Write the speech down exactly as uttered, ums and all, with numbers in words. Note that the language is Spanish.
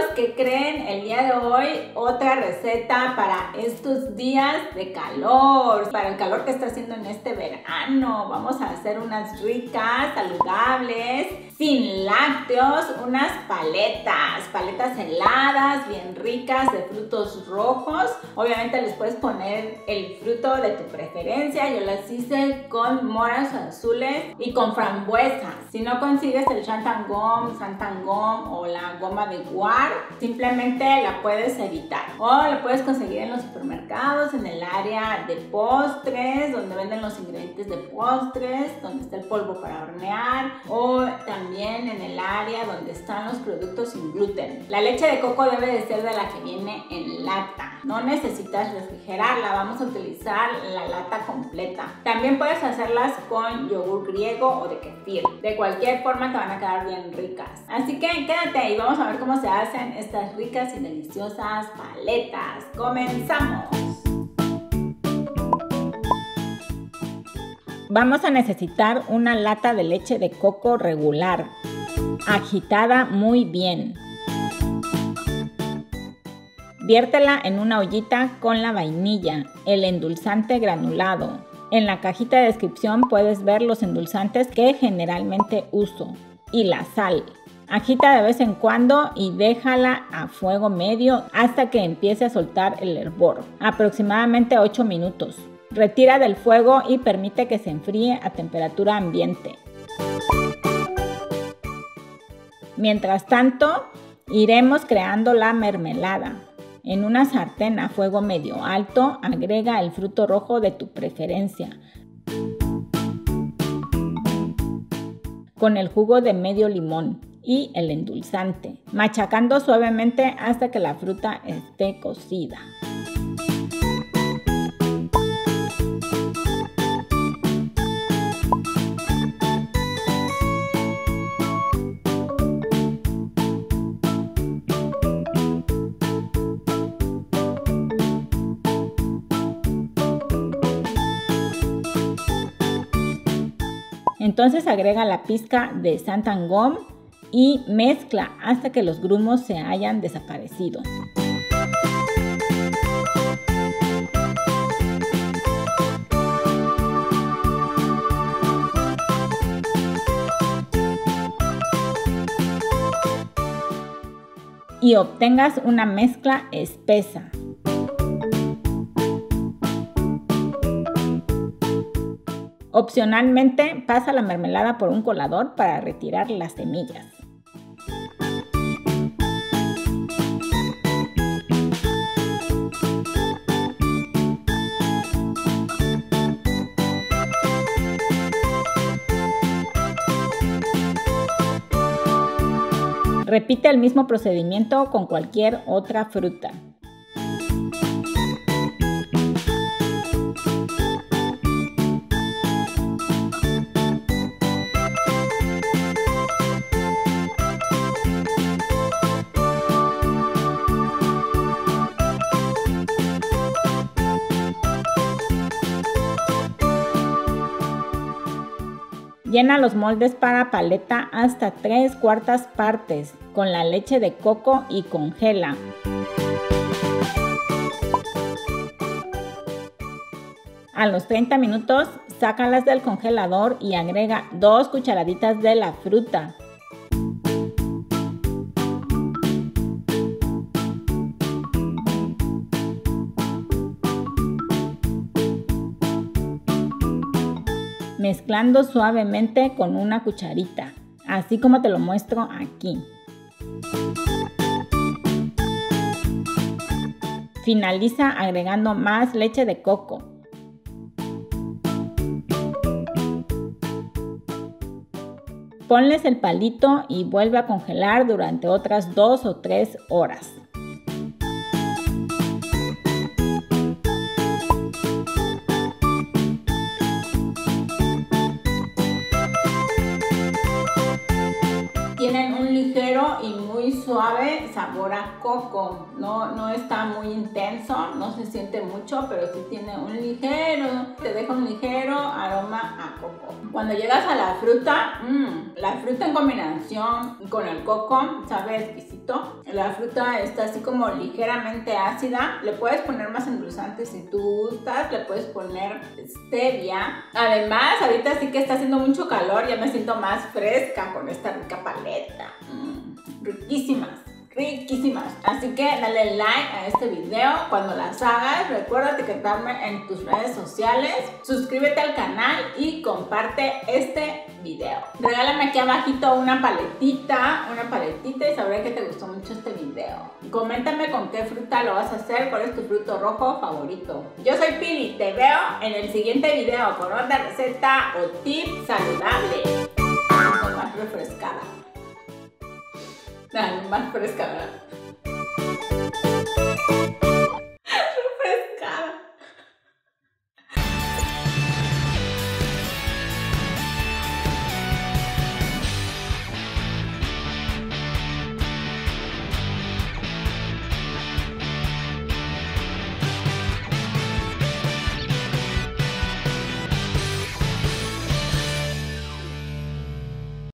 ¿qué creen? El día de hoy otra receta para estos días de calor, para el calor que está haciendo en este verano. Vamos a hacer unas ricas, saludables, sin lácteos, unas paletas, paletas heladas, bien ricas, de frutos rojos. Obviamente les puedes poner el fruto de tu preferencia. Yo las hice con moras azules y con frambuesas. Si no consigues el Xanthan Gum, Xanthan Gum o la goma de guar, simplemente la puedes evitar. O la puedes conseguir en los supermercados, en el área de postres, donde venden los ingredientes de postres, donde está el polvo para hornear, o también en el área donde están los productos sin gluten. La leche de coco debe de ser de la que viene en lata. No necesitas refrigerarla, vamos a utilizar la lata completa. También puedes hacerlas con yogur griego o de kefir. De cualquier forma te van a quedar bien ricas. Así que quédate y vamos a ver cómo se hacen estas ricas y deliciosas paletas. ¡Comenzamos! Vamos a necesitar una lata de leche de coco regular, agitada muy bien. Viértela en una ollita con la vainilla, el endulzante granulado. En la cajita de descripción puedes ver los endulzantes que generalmente uso y la sal. Agita de vez en cuando y déjala a fuego medio hasta que empiece a soltar el hervor, aproximadamente ocho minutos. Retira del fuego y permite que se enfríe a temperatura ambiente. Mientras tanto, iremos creando la mermelada. En una sartén a fuego medio alto, agrega el fruto rojo de tu preferencia, con el jugo de medio limón y el endulzante, machacando suavemente hasta que la fruta esté cocida. Entonces agrega la pizca de Xanthan Gum y mezcla hasta que los grumos se hayan desaparecido. Y obtengas una mezcla espesa. Opcionalmente, pasa la mermelada por un colador para retirar las semillas. Repite el mismo procedimiento con cualquier otra fruta. Llena los moldes para paleta hasta tres cuartas partes con la leche de coco y congela. A los treinta minutos, sácalas del congelador y agrega dos cucharaditas de la fruta. Mezclando suavemente con una cucharita, así como te lo muestro aquí. Finaliza agregando más leche de coco. Ponles el palito y vuelve a congelar durante otras dos o tres horas. Tienen un ligero y muy suave, sabor a coco. No, no está muy intenso, no se siente mucho, pero sí tiene un ligero, te deja un ligero aroma a coco. Cuando llegas a la fruta, mmm, la fruta en combinación con el coco sabe exquisito. La fruta está así como ligeramente ácida. Le puedes poner más endulzante si tú gustas, le puedes poner stevia. Además, ahorita sí que está haciendo mucho calor, ya me siento más fresca con esta rica paleta. Mm, riquísimas, riquísimas. Así que dale like a este video. Cuando las hagas, recuerda etiquetarme en tus redes sociales, suscríbete al canal y comparte este video. Regálame aquí abajito una paletita, una paletita y sabré que te gustó mucho este video. Coméntame con qué fruta lo vas a hacer, cuál es tu fruto rojo favorito. Yo soy Pili, te veo en el siguiente video con otra receta o tip saludable. Más refrescada. No, más fresca, ¿verdad?